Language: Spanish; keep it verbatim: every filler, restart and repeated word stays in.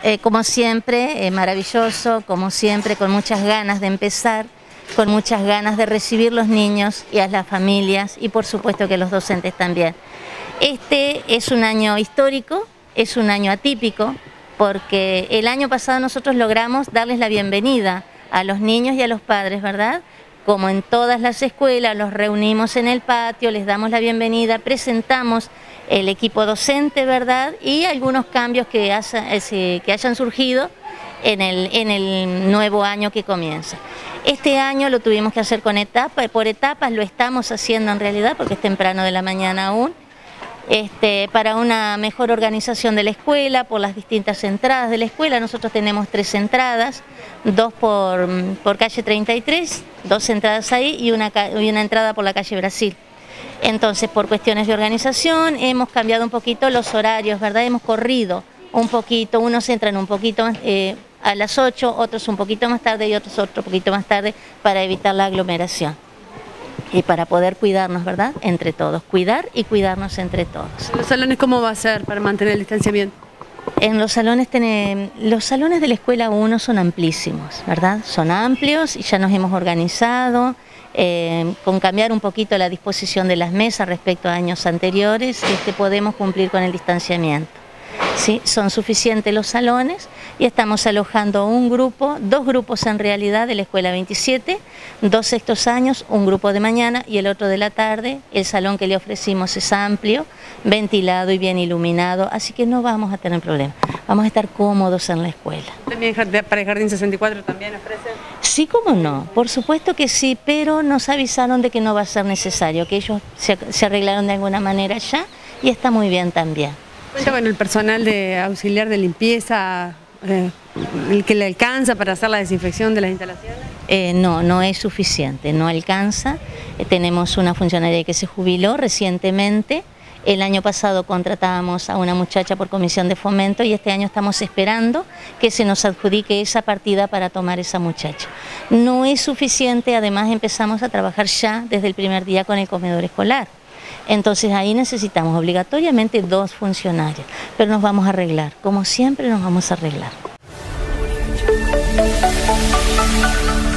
eh, como siempre, eh, maravilloso, como siempre, con muchas ganas de empezar, con muchas ganas de recibir los niños y a las familias y por supuesto que los docentes también. Este es un año histórico, es un año atípico, porque el año pasado nosotros logramos darles la bienvenida a los niños y a los padres, ¿verdad? Como en todas las escuelas, los reunimos en el patio, les damos la bienvenida, presentamos el equipo docente, ¿verdad? Y algunos cambios que, haya, que hayan surgido en el, en el nuevo año que comienza. Este año lo tuvimos que hacer con etapas, por etapas lo estamos haciendo en realidad, porque es temprano de la mañana aún, este, para una mejor organización de la escuela, por las distintas entradas de la escuela. Nosotros tenemos tres entradas, dos por, por calle treinta y tres, dos entradas ahí y una, y una entrada por la calle Brasil. Entonces, por cuestiones de organización, hemos cambiado un poquito los horarios, ¿verdad? Hemos corrido un poquito, unos entran un poquito eh, a las ocho, otros un poquito más tarde y otros otro poquito más tarde para evitar la aglomeración. Y para poder cuidarnos, ¿verdad? Entre todos, cuidar y cuidarnos entre todos. ¿En los salones cómo va a ser para mantener el distanciamiento? En los salones, tenemos, los salones de la escuela uno son amplísimos, ¿verdad? Son amplios y ya nos hemos organizado, eh, con cambiar un poquito la disposición de las mesas respecto a años anteriores, este, podemos cumplir con el distanciamiento. Sí, son suficientes los salones y estamos alojando un grupo, dos grupos en realidad de la escuela veintisiete, dos sextos años, un grupo de mañana y el otro de la tarde. El salón que le ofrecimos es amplio, ventilado y bien iluminado, así que no vamos a tener problemas, vamos a estar cómodos en la escuela. ¿También para el Jardín sesenta y cuatro también ofrecen? Sí, cómo no, por supuesto que sí, pero nos avisaron de que no va a ser necesario, que ellos se, se arreglaron de alguna manera ya y está muy bien también. ¿Cuenta con el personal de auxiliar de limpieza, eh, el que le alcanza para hacer la desinfección de las instalaciones? Eh, no, no es suficiente, no alcanza. Eh, tenemos una funcionaria que se jubiló recientemente. El año pasado contratábamos a una muchacha por comisión de fomento y este año estamos esperando que se nos adjudique esa partida para tomar esa muchacha. No es suficiente, además empezamos a trabajar ya desde el primer día con el comedor escolar. Entonces ahí necesitamos obligatoriamente dos funcionarios, pero nos vamos a arreglar, como siempre nos vamos a arreglar.